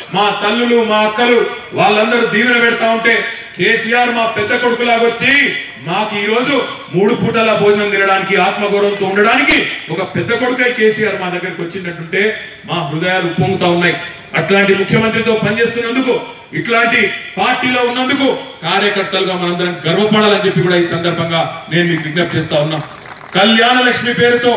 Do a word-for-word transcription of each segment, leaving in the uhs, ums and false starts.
మా తల్లులు మా అక్కలు వాళ్ళందరూ దీవెన పెడతా ఉంటే కేసీఆర్ మా పెద్ద కొడుకులాగా వచ్చి మాకు ఈ రోజు మూడు పూటల భోజనం తినడానికి ఆత్మగౌరవంతో ఉండడానికి ఒక పెద్ద కొడుకై కేసీఆర్ మా దగ్గరికి వచ్చినట్టుంటే మా హృదయాలు ఉప్పొంగుతా ఉన్నాయి. అట్లాంటి ముఖ్యమంత్రితో పనిచేస్తున్నందుకు, ఇట్లాంటి పార్టీలో ఉన్నందుకు కార్యకర్తలుగా మనందరం గర్వపడాలని చెప్పి కూడా ఈ సందర్భంగా నేను మీకు విజ్ఞప్తి చేస్తా ఉన్నా. కళ్యాణ లక్ష్మి పేరుతో,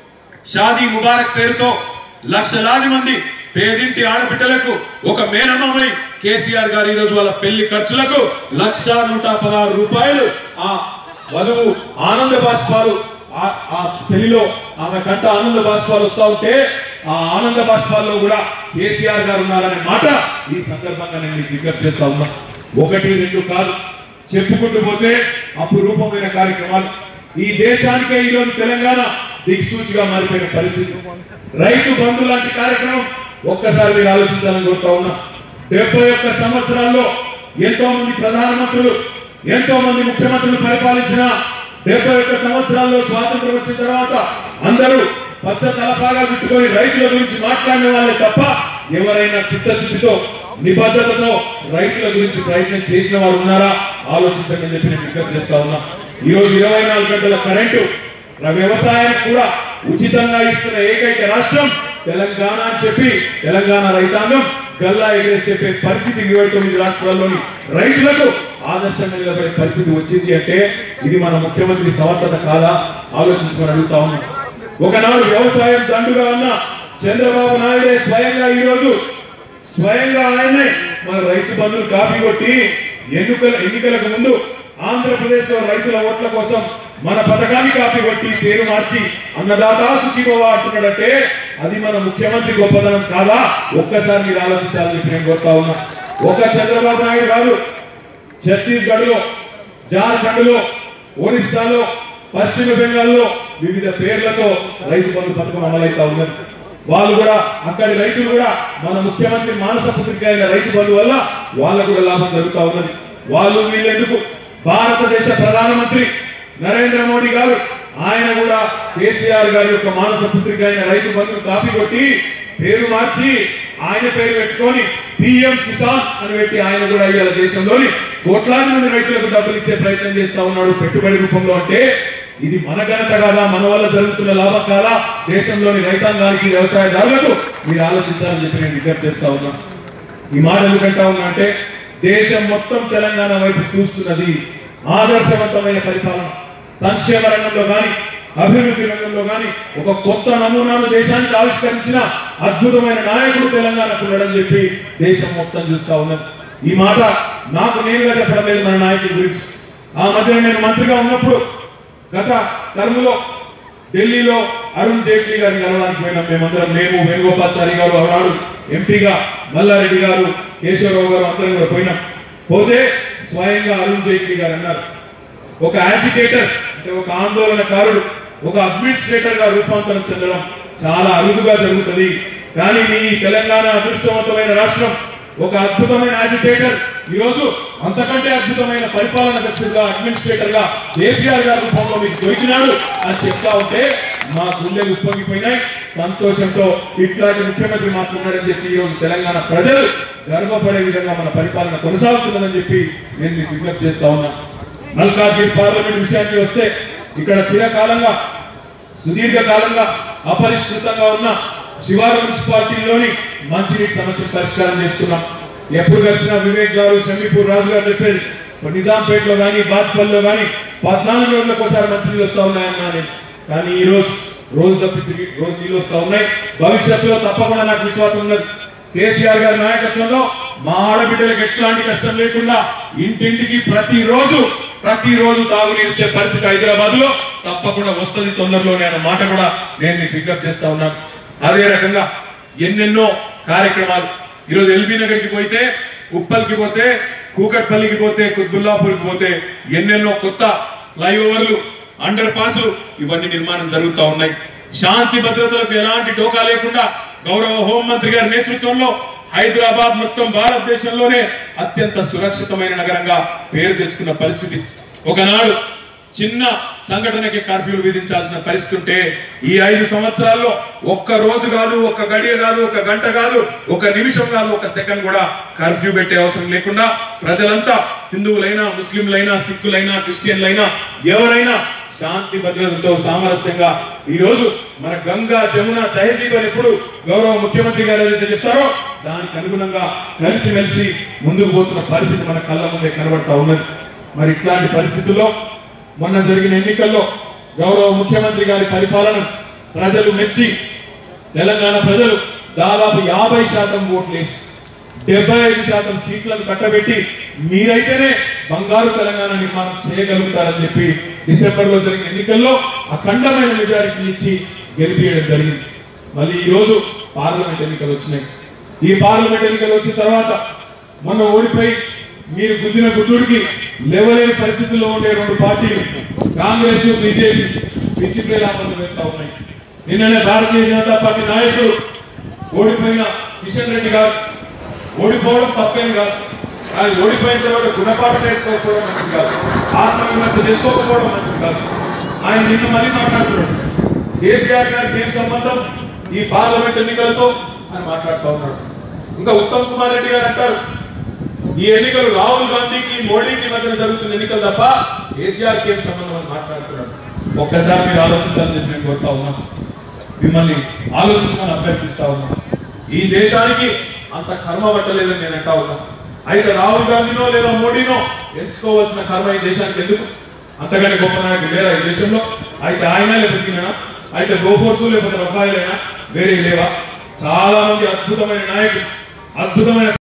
షాదీ ముబారక్ పేరుతో లక్షలాది మంది పేదింటి ఆడబిడ్డలకు ఒక మేనమామై కేసీఆర్ గారు ఈ రోజు వాళ్ళ పెళ్లి ఖర్చులకు లక్ష నూట పదహారు రూపాయలు ఆ వధువు ఆనంద బాష్పాలు ఆ పెళ్లిలో ఆమె కంట ఆనంద బాష్పాలు వస్తా ఉంటే ఆ ఆనంద బాష్పాల్లో కూడా కేసీఆర్ గారు ఉన్నారనే మాట ఈ సందర్భంగా నేను మీకు విజ్ఞప్తి చేస్తా ఉన్నా. ఒకటి రెండు కాదు, చెప్పుకుంటూ పోతే అపురూపమైన కార్యక్రమాలు. ఈ దేశానికే ఈరోజు తెలంగాణ దిక్సూచిగా మారిపోయిన పరిస్థితి. రైతు బంధు లాంటి కార్యక్రమం ఒక్కసారి మీరు ఆలోచించాలని కోరుతా ఉన్నా. డెబ్బై ఒక్క సంవత్సరాల్లో ఎంతో మంది ప్రధానమంత్రులు, ఎంతో మంది ముఖ్యమంత్రులు పరిపాలించిన డెబ్బై ఒక్క సంవత్సరాల్లో స్వాతంత్రం వచ్చిన తర్వాత అందరూ పచ్చ తలపాగా చుట్టుకొని రైతుల గురించి మాట్లాడిన వాళ్ళే తప్ప ఎవరైనా చిత్తశుద్ధితో నిబద్ధతతో రైతుల గురించి ప్రయత్నం చేసిన వారు ఉన్నారా ఆలోచించండి అని చెప్పి నేను విజ్ఞప్తి చేస్తా ఉన్నా. ఈ రోజు ఇరవై నాలుగు గంటల కరెంటు వ్యవసాయానికి కూడా ఉచితంగా ఇస్తున్న ఏకైక రాష్ట్రం తెలంగాణ అని చెప్పి తెలంగాణ రైతాంగం గల్లా ఎగరేసి చెప్పే పరిస్థితి ఇరవై తొమ్మిది రాష్ట్రాల్లోని రైతులకు ఆదర్శంగా నిలబడే పరిస్థితి వచ్చింది అంటే ఇది మన ముఖ్యమంత్రి సమర్థత కాదా ఆలోచించుకొని అడుగుతా ఉన్నాం. ఒకనాడు వ్యవసాయం దండుగా ఉన్న చంద్రబాబు నాయుడే స్వయంగా ఈ రోజు స్వయంగా ఆయనే మన రైతు బంధువులు కాపీ కొట్టి ఎన్నికల ఎన్నికలకు ముందు ఆంధ్రప్రదేశ్ లో రైతుల ఓట్ల కోసం మన పథకాన్ని కాపీ కొట్టి పేరు మార్చి అన్నదాత సుఖీభవ అంటున్నాడంటే అది మన ముఖ్యమంత్రి గొప్పతనం కాదా ఒక్కసారి మీరు ఆలోచించాలని చెప్పి నేను కోరుతా ఉన్నా. ఒక చంద్రబాబు నాయుడు కాదు, ఛత్తీస్గఢ్ లో, జార్ఖండ్ లో, ఒరిస్సాలో, పశ్చిమ బెంగాల్లో వివిధ పేర్లతో రైతు బంధు పథకం అమలైతా ఉన్నది. వాళ్ళు కూడా అక్కడి రైతులు కూడా మన ముఖ్యమంత్రి మానస పుత్రిక అయిన రైతు బంధు వల్ల వాళ్ళకు కూడా లాభం జరుగుతూ ఉన్నది. వాళ్ళు వీళ్ళెందుకు భారతదేశ ప్రధానమంత్రి నరేంద్ర మోడీ గారు ఆయన కూడా కేసీఆర్ గారి యొక్క మానస పుత్రిక అయిన రైతు బంధువు కాపీ కొట్టి పేరు మార్చి ఆయన పేరు పెట్టుకొని పిఎం కిసాన్ అని పెట్టి ఆయన కూడా ఇవాళ దేశంలోని కోట్లాది మంది రైతులకు డబ్బులు ఇచ్చే ప్రయత్నం చేస్తా ఉన్నాడు పెట్టుబడి రూపంలో. అంటే ఇది మన ఘనత కాదా, మన వల్ల జరుగుతున్న లాభం కాదా, దేశంలోని రైతాంగానికి వ్యవసాయదారులకు మీరు ఆలోచించాలని చెప్పి నేను విజ్ఞప్తి చేస్తా ఉన్నా. ఈ మాట ఎందుకంటా ఉన్నా అంటే దేశం మొత్తం తెలంగాణ వైపు చూస్తున్నది. ఆదర్శవంతమైన పరిపాలన, సంక్షేమ రంగంలో కానీ అభివృద్ధి రంగంలో కానీ ఒక కొత్త నమూనాను దేశానికి ఆవిష్కరించిన అద్భుతమైన నాయకుడు తెలంగాణకు ఉన్నాడని చెప్పి దేశం మొత్తం చూస్తా ఉన్నది. ఈ మాట నాకు నేరుగా చెప్పడం లేదు మన నాయకుడి గురించి. ఆ మధ్య నేను మంత్రిగా ఉన్నప్పుడు గత టర్ములో ఢిల్లీలో అరుణ్ జైట్లీ గారిని కలవడానికి పోయినాం మేమందరం. మేము, వేణుగోపాల్చారి గారు, ఆనాడు ఎంపీగా మల్లారెడ్డి గారు, కేశవరావు గారు అందరం కూడా పోయినాం. పోతే స్వయంగా అరుణ్ జైట్లీ గారు అన్నారు, ఒక యాజిటేటర్ అంటే ఒక ఆందోళనకారుడు ఒక అడ్మినిస్ట్రేటర్ గా రూపాంతరం చెందడం చాలా అరుదుగా జరుగుతుంది. కానీ మీ తెలంగాణ అదృష్టవంతమైన రాష్ట్రం ఒక అద్భుతమైన యాజిటేటర్ ఈరోజు అంతకంటే అద్భుతమైన పరిపాలన దక్షుడుగా అడ్మినిస్ట్రేటర్ గా కేసీఆర్ గారి రూపంలో మీకు దొరికినాడు అని చెప్తా ఉంటే మా గుండెలు ఉప్పొంగిపోయినాయి. సంతోషంతో ఇట్లాంటి ముఖ్యమంత్రి మాత్రమని చెప్పి ఈరోజు తెలంగాణ ప్రజలు గర్వపడే విధంగా మన పరిపాలన కొనసాగుతుందని చెప్పి నేను మీకు విజ్ఞప్తి చేస్తా ఉన్నా. మల్కాజ్గిరి పార్లమెంట్ విషయానికి వస్తే ఇక్కడ చిరకాలంగా సుదీర్ఘకాలంగా అపరిష్కృతంగా ఉన్న శివారు మున్సిపాలిటీలోని మంచినీటి సమస్య పరిష్కారం చేస్తున్నాం. ఎప్పుడు కలిసిన వివేక్ గారు, షమీపూర్ రాజు గారు చెప్పేది నిజాంపేటలో కానీ బాజ్పల్లిలో కానీ పద్నాలుగు రోజులకు ఒకసారి మంచినీళ్ళు వస్తూ ఉన్నాయన్నాను. కానీ ఈ రోజు రోజు తప్పించి రోజు నీళ్ళు వస్తూ ఉన్నాయి. భవిష్యత్తులో తప్పకుండా నాకు విశ్వాసం ఉన్నది. కేసీఆర్ గారి నాయకత్వంలో మా ఆడబిడ్డలకు ఎట్లాంటి కష్టం లేకుండా ఇంటింటికి ప్రతిరోజు ప్రతిరోజు తాగునీరు ఇచ్చే పరిస్థితి హైదరాబాద్ లో తప్పకుండా వస్తుంది తొందరలోనే అన్న మాట కూడా నేను మీకు విజ్ఞప్తి చేస్తా ఉన్నాను. అదే రకంగా ఎన్నెన్నో కార్యక్రమాలు ఈరోజు ఎల్బీ నగర్కి పోతే, ఉప్పల్కి పోతే, కూకట్పల్లికి పోతే, కుత్బుల్లాపూర్కి పోతే ఎన్నెన్నో కొత్త ఫ్లైఓవర్లు, అండర్ పాస్ ఇవన్నీ నిర్మాణం జరుగుతూ ఉన్నాయి. శాంతి భద్రతలకు ఎలాంటి టోకా లేకుండా గౌరవ హోంమంత్రి గారి నేతృత్వంలో హైదరాబాద్ మొత్తం భారతదేశంలోనే అత్యంత సురక్షితమైన నగరంగా పేరు తెచ్చుకున్న పరిస్థితి. ఒకనాడు చిన్న సంఘటనకి కర్ఫ్యూలు విధించాల్సిన పరిస్థితి ఉంటే ఈ ఐదు సంవత్సరాల్లో ఒక్క రోజు కాదు, ఒక్క గడియ కాదు, ఒక గంట కాదు, ఒక నిమిషం కాదు, ఒక సెకండ్ కూడా కర్ఫ్యూ పెట్టే అవసరం లేకుండా ప్రజలంతా హిందువులైనా, ముస్లింలైనా, సిక్కులైనా, క్రిస్టియన్లైనా ఎవరైనా శాంతి భద్రతలతో సామరస్యంగా ఈ రోజు మన గంగా జమున తహసీబ్ అని ఎప్పుడు గౌరవ ముఖ్యమంత్రి గారు ఏదైతే చెప్తారో దానికి అనుగుణంగా కలిసిమెలిసి ముందుకు పోతున్న పరిస్థితి మన కళ్ళ ముందే కనబడతా ఉన్నది. మరి ఇట్లాంటి పరిస్థితుల్లో మొన్న జరిగిన ఎన్నికల్లో గౌరవ ముఖ్యమంత్రి గారి పరిపాలన ప్రజలు మెచ్చి తెలంగాణ ప్రజలు దాదాపు యాభై శాతం ఓట్లేసి డెబ్బై ఐదు శాతం సీట్లను కట్టబెట్టి మీరైతేనే బంగారు తెలంగాణ నిర్మాణం చేయగలుగుతారని చెప్పి డిసెంబర్ లో జరిగిన ఎన్నికల్లో అఖండమైన మెజారిటీ ఇచ్చి గెలిపియడం జరిగింది. మళ్ళీ ఈ రోజు పార్లమెంట్ ఎన్నికలు వచ్చినాయి. ఈ పార్లమెంట్ ఎన్నికలు వచ్చిన తర్వాత మొన్న ఓడిపోయి మీరు గుద్దిన గుడ్డుడికి లేవలేని పరిస్థితుల్లో ఉండే రెండు పార్టీలు కాంగ్రెస్, బీజేపీ పిచ్చి ప్రేలాపనలు పెడతా ఉన్నాయి. నిన్ననే భారతీయ జనతా పార్టీ నాయకుడు ఓడిపోయిన కిషన్ రెడ్డి గారు ఓడిపోవడం తప్పేం కాదు, అది ఓడిపోయిన తర్వాత గుణపాఠం నేర్చుకోకపోవడం మంచిది కాదు, ఆత్మవిమర్శ చేసుకోకపోవడం మంచిది కాదు. ఆయన నిన్న మళ్ళీ మాట్లాడుతున్నాడు కేసీఆర్ గారికి ఏం సంబంధం ఈ పార్లమెంట్ ఎన్నికలతో అని మాట్లాడుతూ ఉన్నాడు. ఇంకా ఉత్తమ్ కుమార్ రెడ్డి గారు అంటారు ఈ ఎన్నికలు రాహుల్ గాంధీకి మోడీకి మధ్యన జరుగుతున్న ఎన్నికలు తప్ప కేసీఆర్కి ఏం సంబంధం అని మాట్లాడుతున్నాడు. ఒక్కసారి మీరు ఆలోచించాలని చెప్పి నేను కోరుతా ఉన్నాను, మిమ్మల్ని ఆలోచించమని అభ్యర్థిస్తా ఉన్నాను. ఈ దేశానికి అంత కర్మ పట్టలేదని నేను అంటా ఉన్నాను. అయితే రాహుల్ గాంధీనో లేదా మోడీనో ఎంచుకోవాల్సిన కర్మ ఈ దేశానికి ఎందుకు? అంతకంటే గొప్ప నాయకుడు లేరా ఈ దేశంలో? అయితే ఆయన లేకపోతే అయితే గోఫోర్సు లేకపోతే రఫాయిలైనా వేరే లేవా? చాలా మంది అద్భుతమైన నాయకులు, అద్భుతమైన